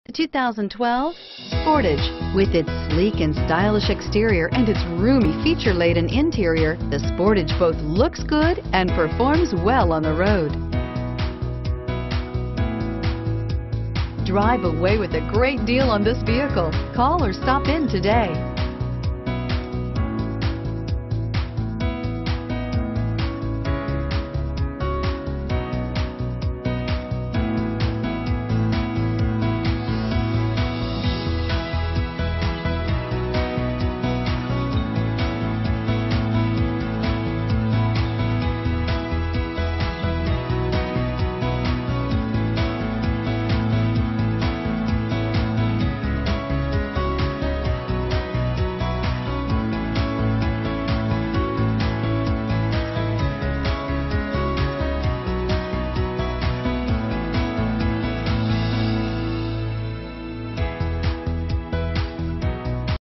The 2012 Sportage. With its sleek and stylish exterior and its roomy feature-laden interior, the Sportage both looks good and performs well on the road. Drive away with a great deal on this vehicle. Call or stop in today.